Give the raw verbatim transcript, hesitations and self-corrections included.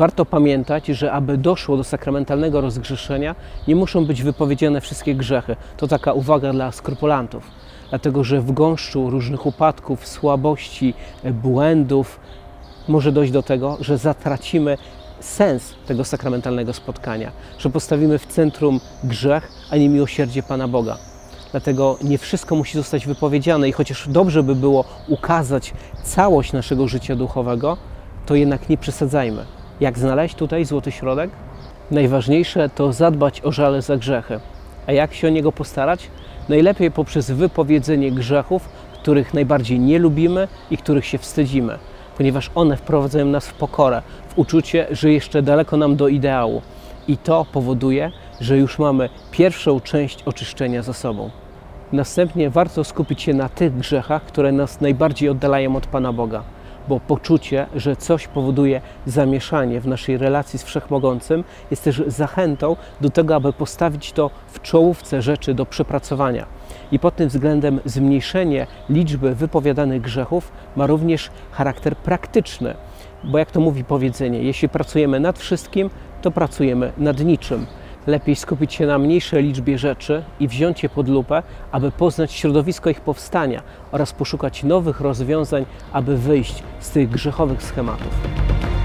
warto pamiętać, że aby doszło do sakramentalnego rozgrzeszenia, nie muszą być wypowiedziane wszystkie grzechy. To taka uwaga dla skrupulantów. Dlatego, że w gąszczu różnych upadków, słabości, błędów może dojść do tego, że zatracimy sens tego sakramentalnego spotkania, że postawimy w centrum grzech, a nie miłosierdzie Pana Boga. Dlatego nie wszystko musi zostać wypowiedziane i chociaż dobrze by było ukazać całość naszego życia duchowego, to jednak nie przesadzajmy. Jak znaleźć tutaj złoty środek? Najważniejsze to zadbać o żale za grzechy. A jak się o niego postarać? Najlepiej poprzez wypowiedzenie grzechów, których najbardziej nie lubimy i których się wstydzimy, ponieważ one wprowadzają nas w pokorę, w uczucie, że jeszcze daleko nam do ideału. I to powoduje, że już mamy pierwszą część oczyszczenia za sobą. Następnie warto skupić się na tych grzechach, które nas najbardziej oddalają od Pana Boga, bo poczucie, że coś powoduje zamieszanie w naszej relacji z Wszechmogącym, jest też zachętą do tego, aby postawić to w czołówce rzeczy do przepracowania. I pod tym względem zmniejszenie liczby wypowiadanych grzechów ma również charakter praktyczny, bo jak to mówi powiedzenie, jeśli pracujemy nad wszystkim, to pracujemy nad niczym. Lepiej skupić się na mniejszej liczbie rzeczy i wziąć je pod lupę, aby poznać środowisko ich powstania oraz poszukać nowych rozwiązań, aby wyjść z tych grzechowych schematów.